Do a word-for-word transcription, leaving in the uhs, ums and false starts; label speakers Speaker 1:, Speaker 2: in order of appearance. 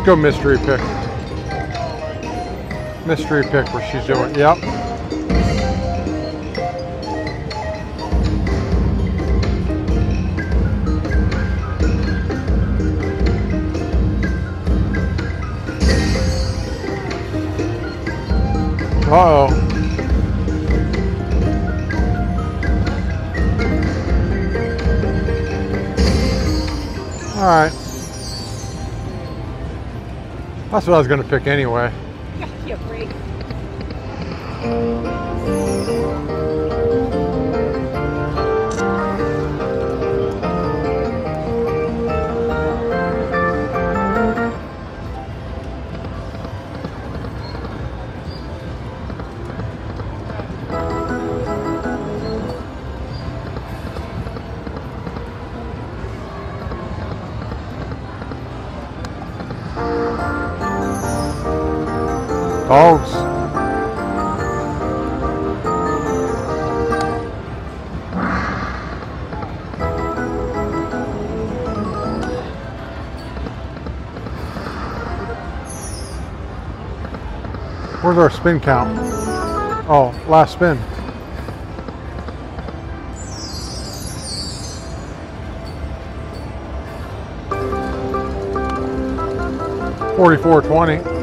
Speaker 1: go mystery pick. Mystery pick where she's doing. Yep. Uh-oh. All right. That's what I was going to pick anyway.
Speaker 2: Yeah, break.
Speaker 1: Dogs. Where's our spin count? Oh, last spin. forty-four twenty.